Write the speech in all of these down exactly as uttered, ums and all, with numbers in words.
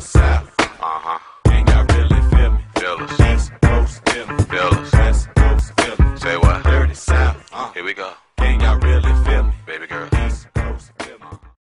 South. Uh-huh. Can y'all really feel me? Feel us. East Coast, feel me. Feel us. West Coast, feel me. Say what? Dirty South. Uh. Here we go. Can y'all really feel me? Baby girl. East Coast, feel me.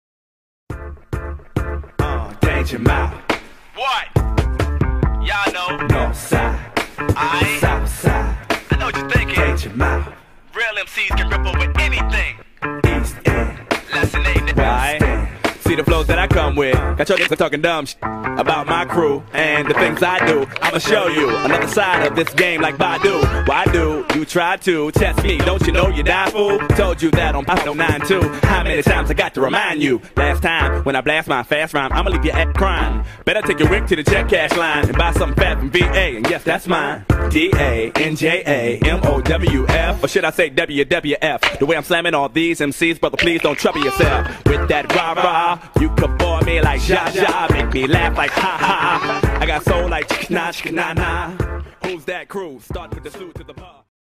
Uh, Danger Mouse. What? Y'all know. North side. I South side. I know what you're thinking. Danger Mouse. Real M Cs can rip over anything. East End. Lesson ain't Why? See the flows that I come with. Got your niggas talking dumb shit about my crew and the things I do. I'ma show you another side of this game like Badu. Why do you try to test me? Don't you know you die, fool? Told you that on Pop nine two. How many times I got to remind you? Last time when I blast my fast rhyme, I'ma leave you at crying. Better take your wig to the check cash line and buy something fat from V A. And yes, that's mine. D A N J A M O W F. Or should I say W W F? The way I'm slamming all these M Cs, brother, please don't trouble yourself with that rah-rah. You could bore me like ja-ja, make me laugh like ha-ha. I got soul like chick-na, chick-na-na. Who's that crew? Start with the suit to the bar.